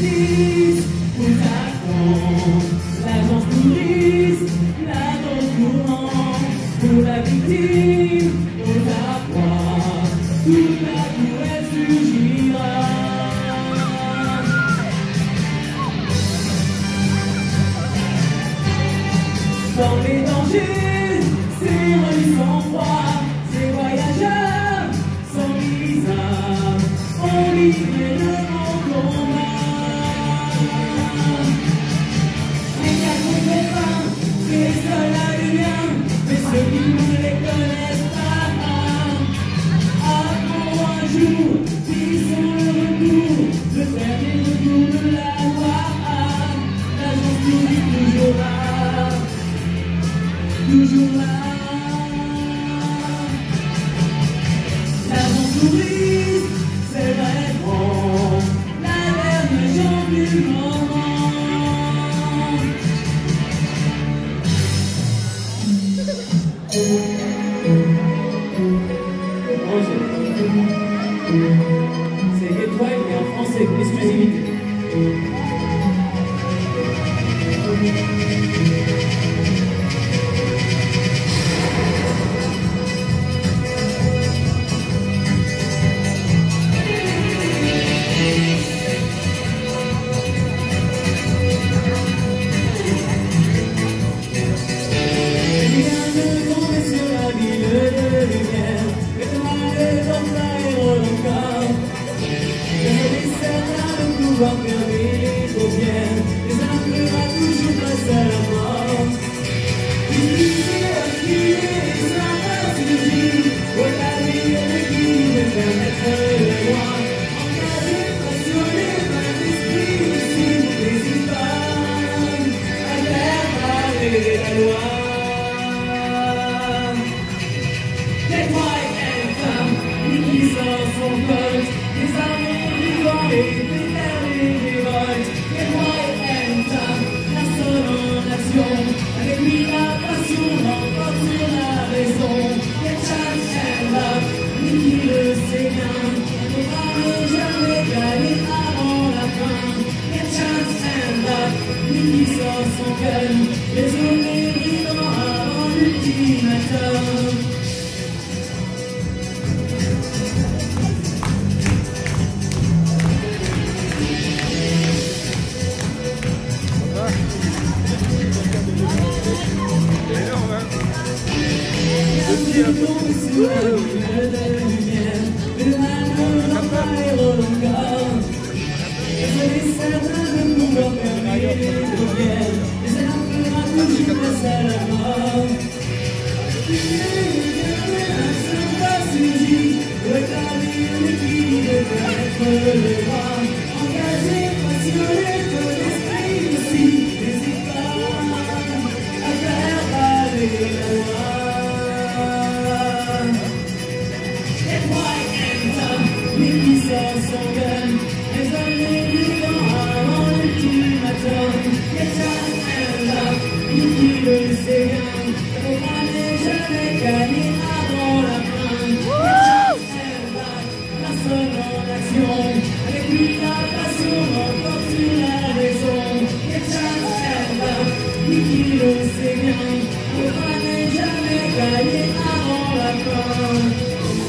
justice nous attend. L'agence touriste, la danse mourant, pour la victime, pour la proie, toute la courelle surgira. Dans les dangers, ces rues sans froid, ces voyageurs sans visa, ont livré le grand combat. Les gars qu'on fait pas, c'est les soldats du bien, mais ceux qui ne les connaissent pas. Attends un jour, ils sont le retour, le dernier retour de la loi. L'agence touriste toujours là. Toujours là, l'agence touriste, c'est vraiment la dernière jambe du moment. C'est étoile et en français, exclusivité. Pouvoir fermer les paupières, les implera toujours face à la mort. Ici, basculer, sans stratégie, regarder le guide et faire naître les lois. Engagé, passionné par l'esprit ici, n'hésite pas à faire parler la loi. Les white and femmes, qui sortent son pote, les armes vivants et avec lui la passion l'emporte sur la raison. Get chance and love, lui qui le sait bien, ne va jamais gagner avant la fin. Get chance and love, lui qui sort son gun, désolé vivant avant l'ultimatum. Le tombe sur la ville de lumière, le malheur n'en pas encore. Et certains de pouvoir fermer les paupières, mais ça n'en fera toujours face à la mort. Ça va surgir, regarder le guide et connaître le droit. Engagé, passionné de l'esprit aussi, n'hésite pas à faire parler la loi. Lui qui sort son gun, les hommes vivants avant l'ultimatum. Get chance and love, lui qui le sait bien, ne pourra jamais gagner avant la fin. Get chance and love, la seule en action, avec lui la passion l'emporte sur la raison. Get chance and love, lui qui le sait bien, ne pourra jamais gagner avant la fin.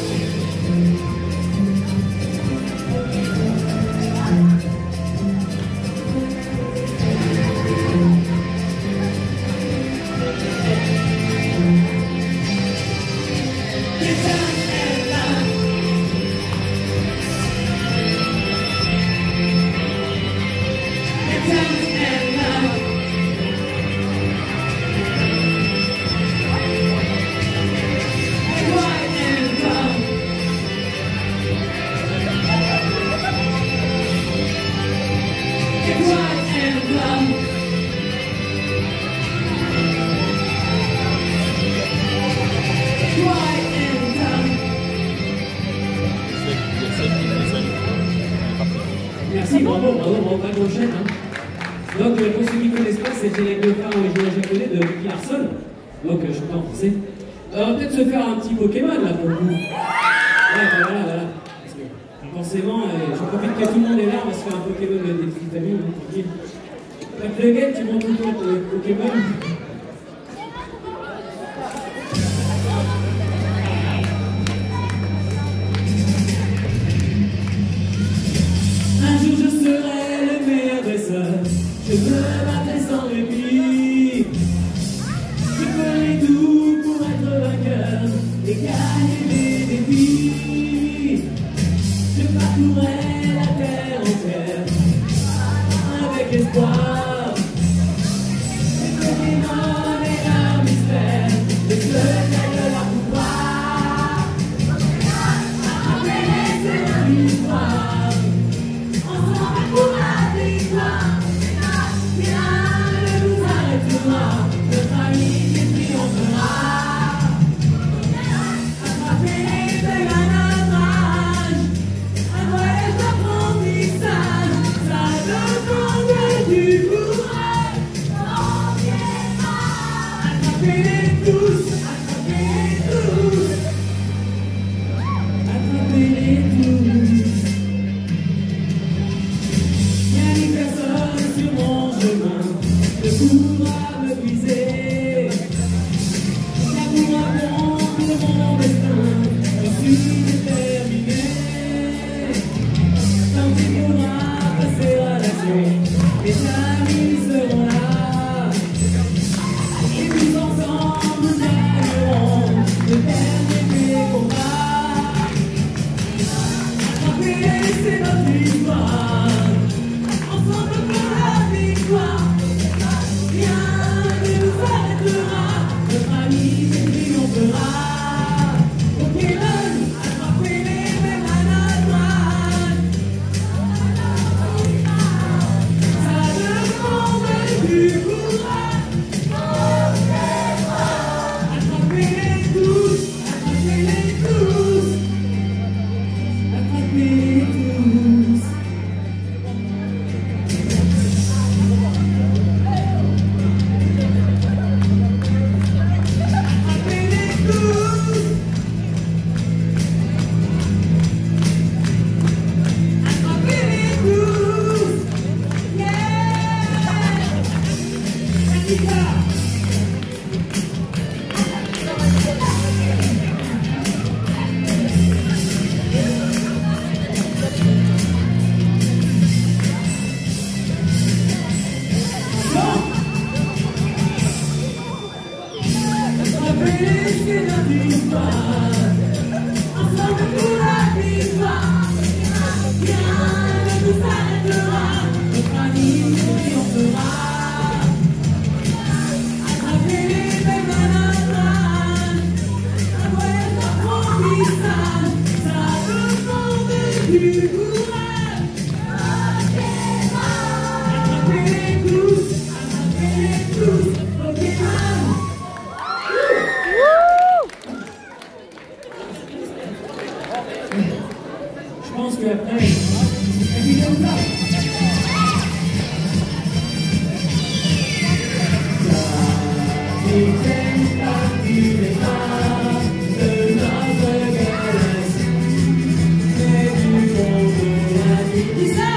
Merci, bravo, pas de prochaine. Donc, pour ceux qui ne connaissent pas, c'est Générique de fin original japonais de Nicky Larson, donc chanteur français. On va peut-être se faire un petit Pokémon là pour le coup. Voilà. Parce que, forcément, je profite que tout le monde est là, on va se faire un Pokémon des petites amies, hein, tranquille. Avec le game, tu montes autour de Pokémon. Un jour je serai le meilleur dresseur, je me battrai sans répit. Je ferai tout pour être vainqueur et gagner les défis. Je parcourrai la terre entière avec espoir. Je ferai nommer un mystère, le secret de leur pouvoir. Attraper c'est la victoire. Ensemble pour la victoire. Rien ne nous arrêtera. Notre amitié triomphera. Attraper c'est la navrage. Un voyage d'apprentissage. Ça demande du courage. Attrapez-les tous. Attrapez-les tous. Attrapez-les tous. Y'a une personne sur mon chemin ne pourra me briser. Ça pourra prendre mon destin. Je suis déterminé. Tant qu'il faudra passer à l'action, mes amis seront là. Et tous ensemble nous gagnerons le dernier combat. Attraper c'est notre histoire. Ensemble pour la victoire. Rien ne nous arrêtera. Notre amitié triomphera. Pokémon, attrapez-les même à la droite. Ça demande du courage. Attrapez-les tous. Attrapez-les tous. Attrapez-les tous. Attrapez-les tous. Attrapez-les tous. Yeah. Anita. Attrapez-les, c'est notre histoire. Ensemble pour la victoire. Rien ne nous arrêtera. Notre amitié triomphera. Attrapez-les même à la rage. Un voyage d'apprentissage. Ça demande du courage. Attrapez-les tous. Attrapez-les tous. Pokémon. Je pense qu'après, elle dit comme ça. Une partie des phares de notre galaxie, mais du monde de la vie. Dis ça!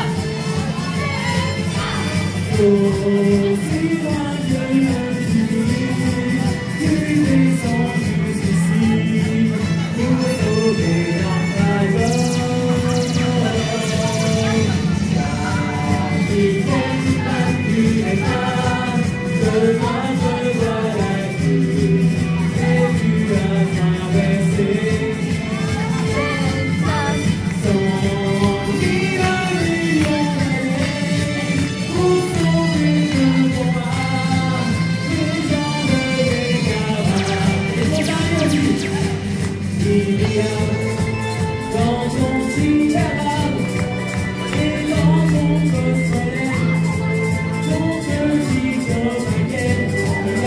Aussi loin que l'infini, tu descends jusqu'ici pour sauver notre faveur. Capitaine, battu les phares de notre galaxie, et tu as traversé 100 000 millions d'années pour sauver le combat des gens de Bécava. Il y a dans ton cigare et dans ton cosmolet ton petit corps inquiet.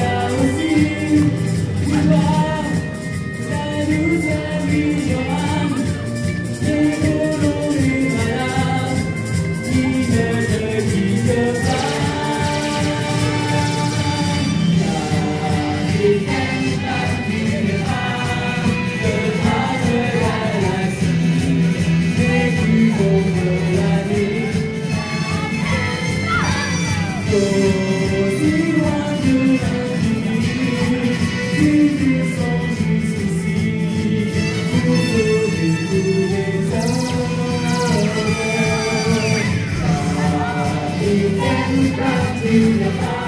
Aussi loin de l'infini, tu descends jusqu'ici pour donner tous les hommes. Pas éternel, pas tu n'as pas.